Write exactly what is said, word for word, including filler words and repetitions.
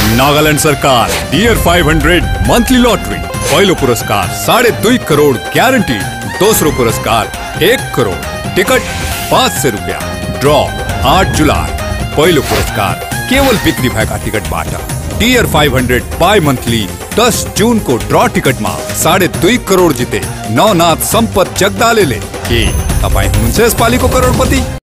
नागालैंड सरकार dear five hundred monthly lottery पहिलो पुरस्कार साढ़े दुई करोड़ ग्यारंटी, दोस्रो पुरस्कार एक करोड़, टिकट पाँच सौ रुपया, ड्रॉ आठ जुलाई, पहिलो पुरस्कार केवल बिक्री भएका टिकटबाट। Dear five hundred by monthly दस जून को ड्रॉ टिकट में साढ़े दुई करोड़ जिते नवनाथ संपत जगदाले के तपाई हुनुहुन्छ यसपालिको करोड़पति।